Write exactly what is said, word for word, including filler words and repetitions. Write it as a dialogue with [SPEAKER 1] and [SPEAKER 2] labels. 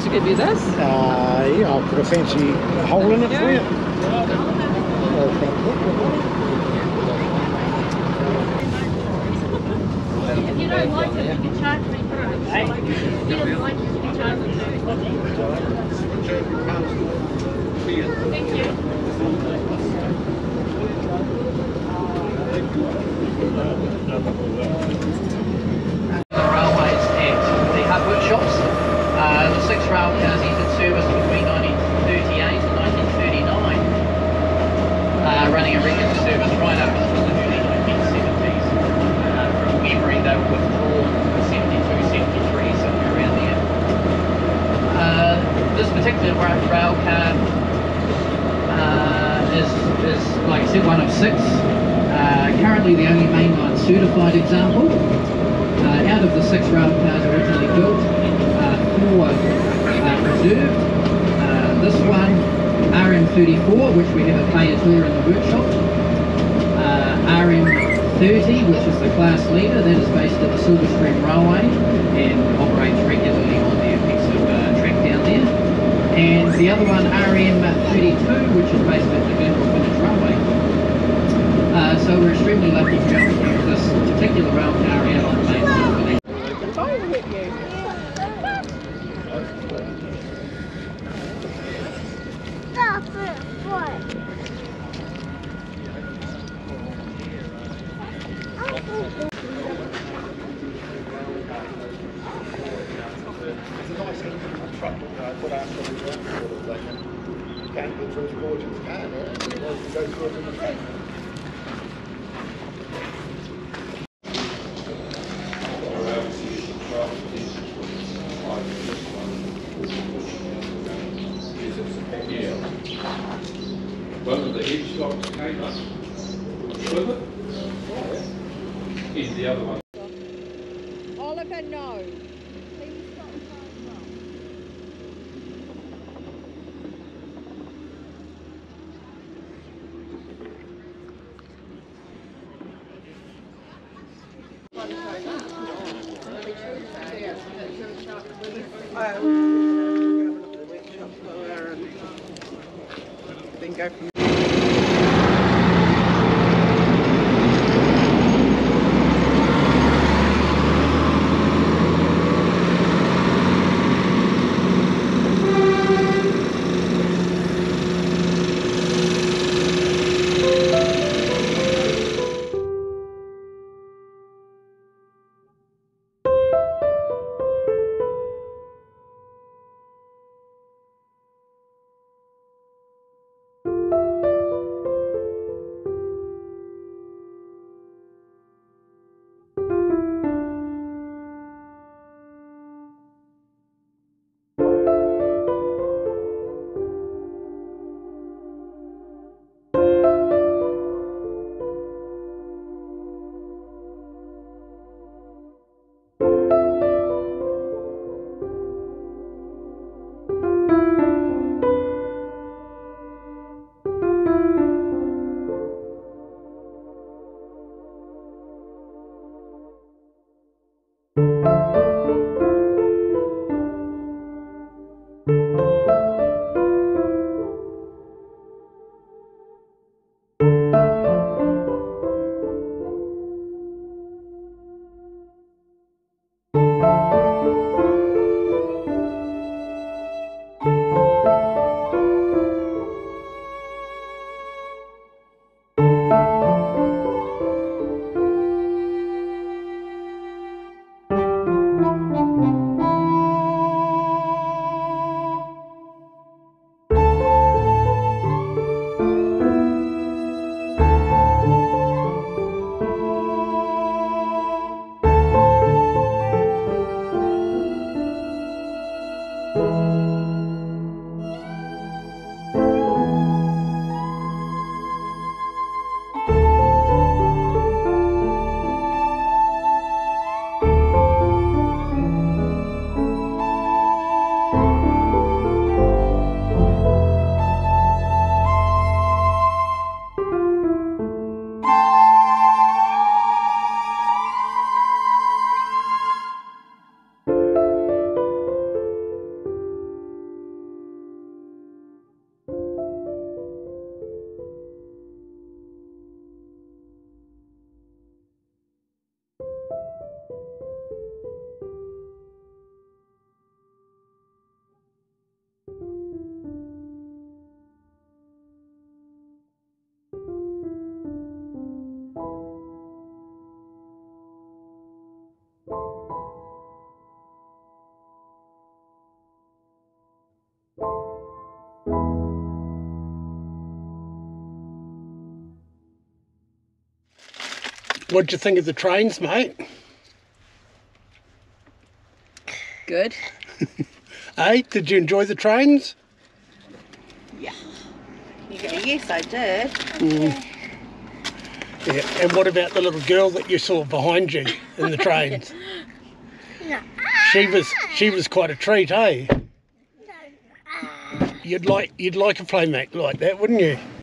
[SPEAKER 1] to give you this?
[SPEAKER 2] Uh, yeah, I've got a fancy hole in it
[SPEAKER 1] yeah.
[SPEAKER 2] for you.
[SPEAKER 3] If you don't like it, you can charge me for it. If you don't like it, you can charge me for it. Thank you.
[SPEAKER 4] The railways and the hub workshops. Uh, the six railcars entered service between nineteen thirty-eight and nineteen thirty-nine, uh, running a regular service right up until the early nineteen seventies. Uh, from memory, they were withdrawn in seventy-two, seventy-three, somewhere around there. Uh, this particular rail car uh, is, is, like I said, one of six. Uh, currently the only mainline certified example. Uh, out of the six rail cars originally built, uh, four are preserved. Uh, this one, R M thirty-four, which we have a Pahiatua in the workshop. Uh, R M thirty, which is the class leader, that is based at the Silver Stream Railway and operates regularly on their piece of uh, track down there. And the other one, R M thirty-two, which is based at the Vintage Railway. Uh, so we're extremely lucky to be able to use this particular rail car out on the main line.
[SPEAKER 5] Can't get through as gorgeous can, right? Go through it in the front.
[SPEAKER 6] Yeah. One of the headstocks came up with it. Here's the other one.
[SPEAKER 1] Oliver, no. Then go from
[SPEAKER 7] You
[SPEAKER 2] What'd you think of the trains, mate?
[SPEAKER 1] Good.
[SPEAKER 2] Hey, did you enjoy the trains?
[SPEAKER 1] Yeah. Yes, I did.
[SPEAKER 2] Mm. Yeah. And what about the little girl that you saw behind you in the trains? She was she was quite a treat, eh? You'd like you'd like a playmate like that, wouldn't you?